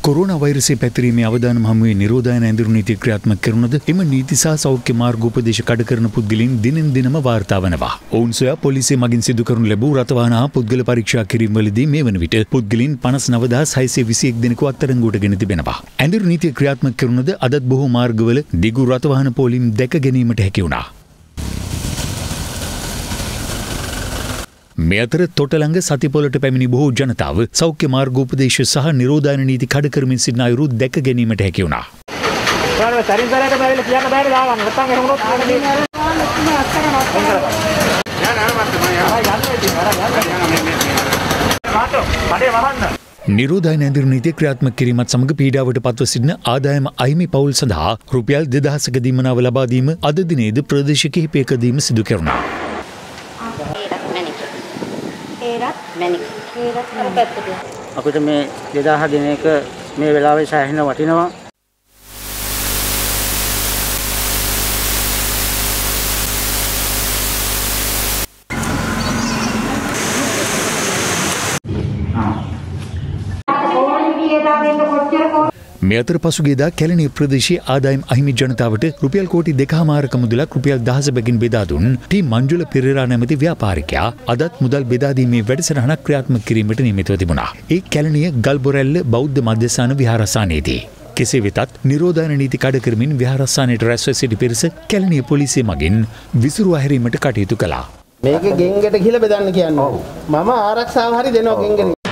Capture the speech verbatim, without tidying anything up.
Corona වෛරසය පැතිරීමේ අවදානම් හමුවේ නිරෝධායන ඇඳුරු නීති ක්‍රියාත්මක කරනද එම නීති සහ සෞඛ්‍ය මාර්ග උපදේශ කඩ කරන පුද්ගලයන් දිනෙන් දිනම වාර්තා වනවා. ඔවුන් සොයා පොලිසිය මගින් සිදු කරනු ලැබූ රථවාහන හා පුද්ගල පරීක්ෂා කිරීම්වලදී මේ වන විට පුද්ගලයන් පනස් නව දහස් හයසිය විසි එක් දෙනෙකු අත්අඩංගුවට ගෙන තිබෙනවා. ඇඳුරු නීතිය ක්‍රියාත්මක කරනද අදත් බොහෝ මාර්ගවල දිගු රථවාහන පෝලිම් දැක ගැනීමට හැකි වුණා. මේ අතර තොටලඟ සතිපොලට පැමිණි බොහෝ ජනතාව සෞඛ්‍ය මාර්ග උපදේශ සහ නිරෝධායන නීති කඩ කරමින් සිටින අයුරු දැක ගැනීමට හැකි වුණා. නිරෝධායන ඇඳුරු නීතිය ක්‍රියාත්මක කිරීමත් සමග පීඩාවට පත්ව සිටින ආදායම අහිමි පවුල් සඳහා රුපියල් දෙදහසක දීමනාව ලබා දීම අද දිනේද ප්‍රදේශ කිහිපයකදීම සිදු කෙරුණා. අපිට මේ දෙදාහ දින එක මේ වෙලාවේ සෑහෙන වටිනවා. මේ අතර පසුගියදා කැලණිය ප්‍රදේශයේ ආදායම් අහිමි ජනතාවට රුපියල් කෝටි දෙකහමාරක මුදලක් රුපියල් දහස බැගින් බෙදා දුන් ටී මංජුල පෙරේරා නැමැති ව්‍යාපාරිකයා අදත් මුදල් බෙදා දීමේ වැඩසටහනක් ක්‍රියාත්මක කිරීමට නියමිතව තිබුණා. ඒ කැලණිය ගල්බොරැල්ල බෞද්ධ මධ්‍යස්ථාන විහාරස්ථානයේදී. කෙසේ වෙතත් නිරෝධායන නීති කඩ කරමින් විහාරස්ථානයට රැස්ව සිටි පිරිස කැලණිය පොලිසිය මගින් විසිරුවා හැරීමට කටයුතු කළා. මේක ගෙන්ගට ගිහලා බෙදන්න කියන්නේ. මම ආරක්ෂාව හරි දෙනවා ගෙන්ගෙන.